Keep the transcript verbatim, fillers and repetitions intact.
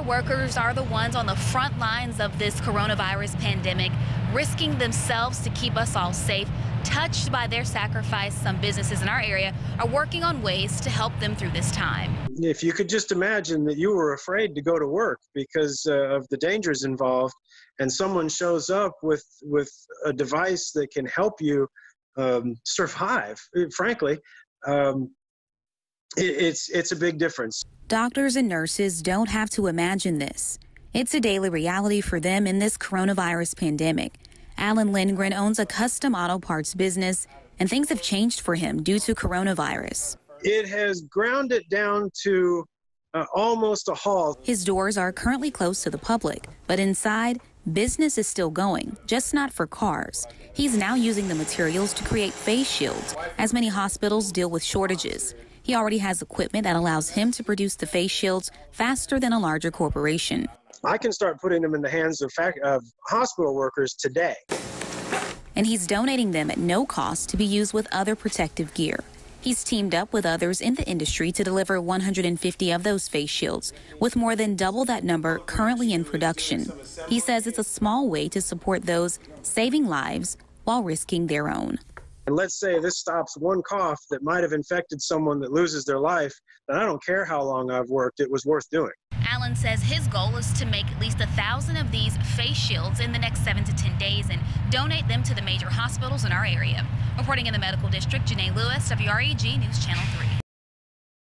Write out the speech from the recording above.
workers are the ones on the front lines of this coronavirus pandemic, risking themselves to keep us all safe. Touched by their sacrifice, some businesses in our area are working on ways to help them through this time. If you could just imagine that you were afraid to go to work because uh, of the dangers involved, and someone shows up with, with a device that can help you um, survive, frankly, um, it, it's, it's a big difference. Doctors and nurses don't have to imagine this. It's a daily reality for them in this coronavirus pandemic. Alan Lindgren owns a custom auto parts business, and things have changed for him due to coronavirus. It has ground it down to uh, almost a halt. His doors are currently closed to the public, but inside, business is still going, just not for cars. He's now using the materials to create face shields, as many hospitals deal with shortages. He already has equipment that allows him to produce the face shields faster than a larger corporation. I can start putting them in the hands of, fac of hospital workers today. And he's donating them at no cost to be used with other protective gear. He's teamed up with others in the industry to deliver one hundred fifty of those face shields, with more than double that number currently in production. He says it's a small way to support those saving lives while risking their own. And let's say this stops one cough that might have infected someone that loses their life, then I don't care how long I've worked, it was worth doing. Alan says his goal is to make at least a thousand of these face shields in the next seven to ten days and donate them to the major hospitals in our area. Reporting in the Medical District, Janae Lewis, W R E G News Channel three.